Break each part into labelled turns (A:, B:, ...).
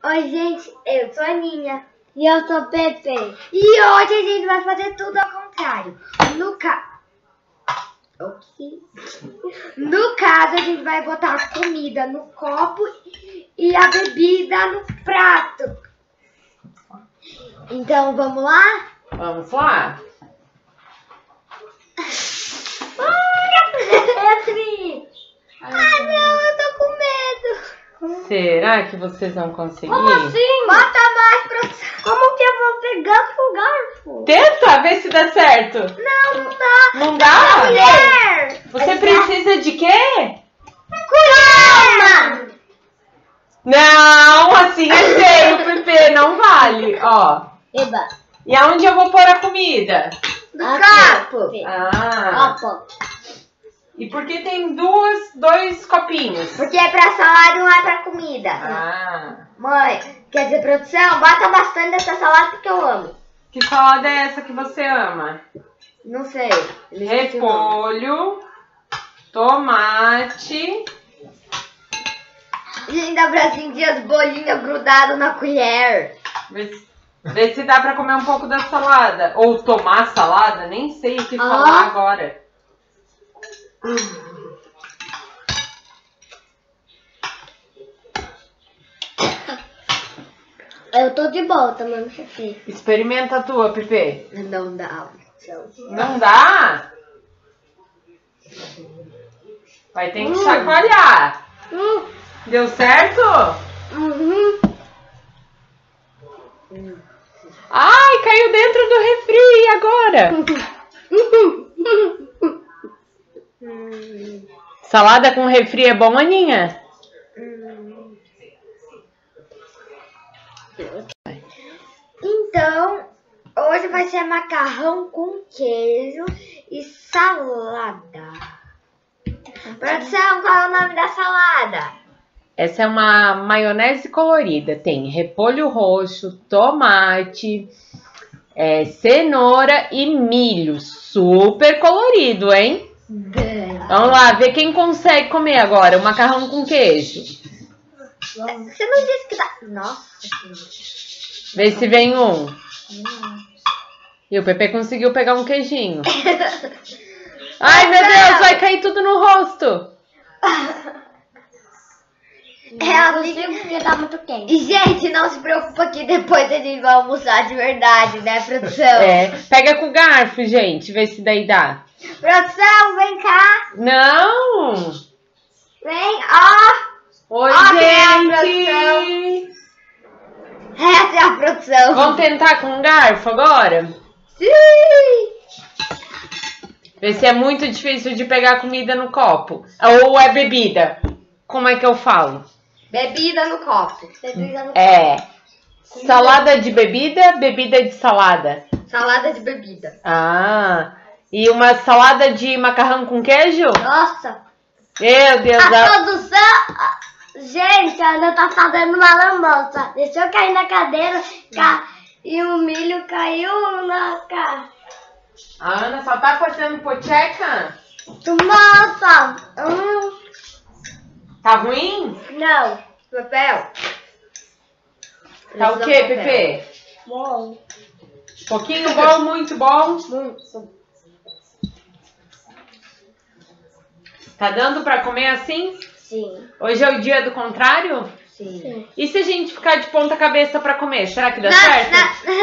A: Oi, gente, eu sou a Aninha.
B: E eu sou Pepe.
A: E hoje a gente vai fazer tudo ao contrário. No caso, a gente vai botar a comida no copo e a bebida no prato. Então, vamos lá?
C: Vamos lá?
A: Petri! Não, eu tô com medo.
C: Será que vocês vão conseguir?
B: Como assim?
A: Bota mais, produção.
B: Como que eu vou pegar com o garfo?
C: Tenta ver se dá certo.
A: Não, não dá.
C: Não dá?
A: Mulher!
C: Você precisa de quê?
A: Calma!
C: Não, assim é feio, Pepe. Não vale. Ó.
B: Eba.
C: E aonde eu vou pôr a comida?
A: Do copo.
C: Ah.
B: Copo.
C: E por que tem dois copinhos?
A: Porque é pra salada e não é pra comida.
C: Ah.
A: Mãe, quer dizer, produção, bota bastante dessa salada porque eu amo.
C: Que salada é essa que você ama?
A: Não sei. Eles esqueci o nome.
C: Repolho, tomate.
A: E ainda pra sentir as bolinhas grudadas na colher.
C: Vê se dá pra comer um pouco da salada. Ou tomar salada, nem sei o que falar agora.
B: Eu tô de boa tomando refri.
C: Experimenta a tua, Pepe.
A: Não dá.
C: Não dá? Vai ter que chacoalhar. Deu certo?
B: Uhum.
C: Ai, caiu dentro do refri. E agora? Salada com refri é bom, Aninha?
A: Então, hoje vai ser macarrão com queijo e salada. Produção, qual é o nome da salada?
C: Essa é uma maionese colorida. Tem repolho roxo, tomate, cenoura e milho. Super colorido, hein? Vamos lá, ver quem consegue comer agora o macarrão com queijo.
A: Você não disse que dá. Nossa.
C: Vê se vem um. E o Pepe conseguiu pegar um queijinho. Ai, meu Deus, vai cair tudo no rosto.
B: Eu consigo porque tá muito quente.
A: E, gente, não se preocupa que depois a gente vai almoçar de verdade, né, produção?
C: Pega com o garfo, gente, vê se daí dá.
A: Produção, vem cá.
C: Não!
A: Vem, ó.
C: Oi,
A: Ó,
C: gente!
A: Essa é a produção.
C: Vamos tentar com o garfo agora?
A: Sim.
C: Vê se é muito difícil de pegar comida no copo. Ou é bebida. Como é que eu falo?
A: Bebida no copo.
C: Salada de bebida, bebida de salada.
A: Salada de bebida.
C: Ah, e uma salada de macarrão com queijo?
B: Nossa.
C: Meu Deus.
B: A produção... Gente, a Ana tá fazendo uma lambança. Deixou eu cair na cadeira e o milho caiu na cara.
C: A Ana só tá fazendo pocheca?
B: Nossa.
C: Tá ruim?
B: Não.
A: Papel.
C: Tá o quê, Pepe?
B: Bom.
C: Pouquinho bom, muito bom?
B: Muito.
C: Tá dando pra comer assim?
B: Sim.
C: Hoje é o dia do contrário?
A: Sim.
C: E se a gente ficar de ponta cabeça pra comer? Será que dá certo?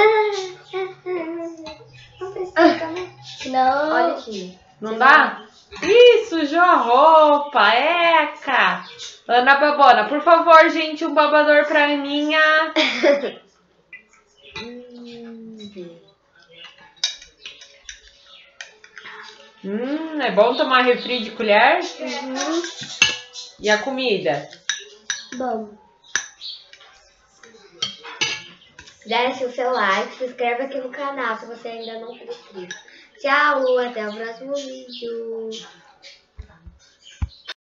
A: Não precisa, né?
B: Não.
A: Olha aqui.
C: Não dá? Ih, sujou a roupa, eca! Ana Babona, por favor, gente, um babador pra Aninha. É bom tomar refri de colher? E a comida?
B: Bom.
A: Deixe o seu like, se inscreva aqui no canal se você ainda não for inscrito. Tchau, até o próximo vídeo.